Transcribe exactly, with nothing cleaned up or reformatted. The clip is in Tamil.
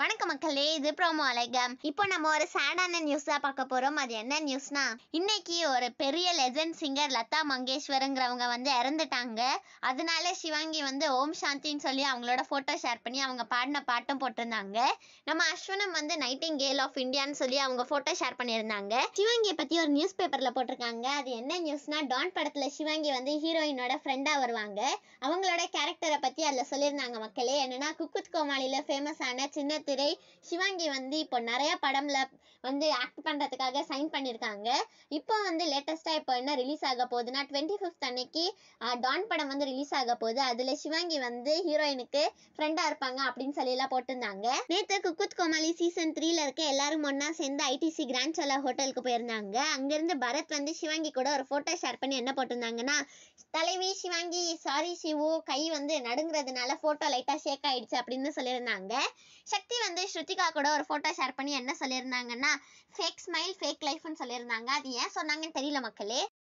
வணக்கம் மக்களே, இது ப்ரோமோ அலைகம். இப்போ நம்ம ஒரு சேடான நியூஸ் தான் பார்க்க போறோம். அது என்ன நியூஸ்னா, இன்னைக்கு ஒரு பெரிய லெஜண்ட் சிங்கர் லதா மங்கேஷ்வரங்கிறவங்க வந்து இறந்துட்டாங்க. அதனால சிவாங்கி வந்து ஓம் சாந்தின்னு சொல்லி அவங்களோட போட்டோ ஷேர் பண்ணி அவங்க பாடின பாட்டும் போட்டிருந்தாங்க. நம்ம அஸ்வனம் வந்து நைட்டிங்கேல் ஆஃப் இந்தியான்னு சொல்லி அவங்க போட்டோ ஷேர் பண்ணியிருந்தாங்க. சிவாங்கியை பத்தி ஒரு நியூஸ் பேப்பர்ல போட்டிருக்காங்க. அது என்ன நியூஸ்னா, டான் படத்துல சிவாங்கி வந்து ஹீரோயினோட ஃப்ரெண்டா வருவாங்க. அவங்களோட கேரக்டரை பத்தி அதுல சொல்லியிருந்தாங்க மக்களே. என்னன்னா, குக் வித் கோமாளியில ஃபேமஸ் ஆன சின்ன திரை சிவாங்கி வந்து இப்போ நிறைய படம்ல வந்து ஆக்ட் பண்றதுக்காக சைன் பண்ணியிருக்காங்க. இப்போ வந்து லேட்டஸ்டா இப்போ என்ன ரிலீஸ் ஆக போகுதுன்னா, டுவெண்ட்டி ஃபிஃப்த் அன்னைக்கு டான் படம் வந்து ரிலீஸ் ஆக போகுது. அதுல சிவாங்கி வந்து ஹீரோயினுக்கு ஃப்ரெண்டா இருப்பாங்க அப்படின்னு சொல்லி எல்லாம் போட்டிருந்தாங்க. நேற்று குக் வித் கோமாளி சீசன் த்ரீல இருக்க எல்லாரும் ஒன்னா சேர்ந்து ஐடிசி கிராண்ட் சோலா ஹோட்டலுக்கு போயிருந்தாங்க. அங்கிருந்து பரத் வந்து சிவாங்கி கூட ஒரு போட்டோ ஷேர் பண்ணி என்ன போட்டிருந்தாங்கன்னா, தலைவி சிவாங்கி சாரி சிவு, கை வந்து நடுங்கிறதுனால போட்டோ லைட்டா ஷேக் ஆயிடுச்சு அப்படின்னு சொல்லியிருந்தாங்க. சக்தி வந்து ஸ்ருதிகா கூட ஒரு போட்டோ ஷேர் பண்ணி என்ன சொல்லியிருந்தாங்கன்னா, ஃபேக் ஸ்மைல் ஃபேக் லைஃப்னு சொல்லியிருந்தாங்க. அது ஏன் சொன்னாங்கன்னு தெரியல மக்களே.